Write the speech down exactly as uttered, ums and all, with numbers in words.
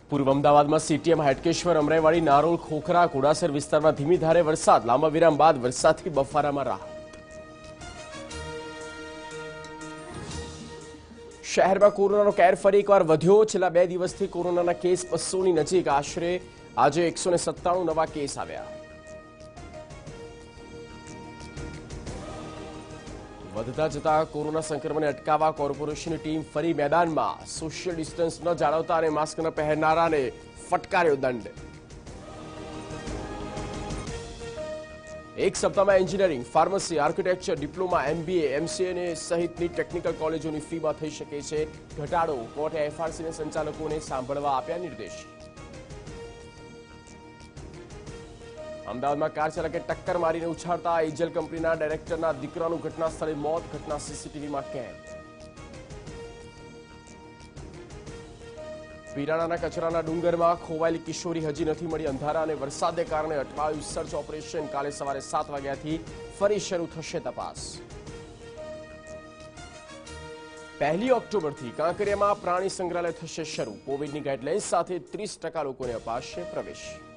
પૂર્વ અમદાવાદમાં સીટીએમ હાટકેશ્વર અમરાઈવાડી નારોલ ખોખરા કુડાસર વિસ્તારમાં ધીમી ધારે વરસાદ લાંબા વિરામ બાદ વરસાદથી બફારામાં રાહત। શહેરમાં કોરોનાનો કેર ફરી એકવાર વધ્યો। છેલ્લા બે દિવસથી કોરોનાના કેસ બસોની નજીક આશરે આજે એકસો સત્તાણું નવા કેસ આવ્યા। વધતા જતા કોરોના સંક્રમણને અટકાવવા કોર્પોરેશનની ટીમ ફરી મેદાનમાં। સોશિયલ ડિસ્ટન્સ ન જાળવતા અને માસ્ક ન પહેરનારાને ફટકાર્યો દંડ। એક સપ્તાહમાં engineering, pharmacy, architecture, diploma, MBA, MCA સહિતની ટેકનિકલ કોલેજોની ફીમાં થઈ શકે છે ઘટાડો। કોર્ટે એફઆરસીના સંચાલકોને સાંભળવા આપ્યા નિર્દેશ। અમદાવાદમાં કાર ચાલકે ટક્કર મારીને ઉછાળતા એજલ કંપનીના ડાયરેક્ટરના દીકરાનું ઘટના સ્થળે મોત। ઘટના સીસીટીવીમાં કેદ। પીરાણાના કચરાના ડુંગરમાં ખોવાયેલી કિશોરી હજી નથી મળી। અંધારા અને વરસાદને કારણે અટવાયું સર્ચ ઓપરેશન। કાલે સવારે સાત વાગ્યાથી ફરી શરૂ થશે તપાસ। પહેલી ઓક્ટોબરથી કાંકરિયામાં પ્રાણી સંગ્રહાલય થશે શરૂ। કોવિડની ગાઈડલાઈન્સ સાથે ત્રીસ ટકા લોકોને અપાશે પ્રવેશ।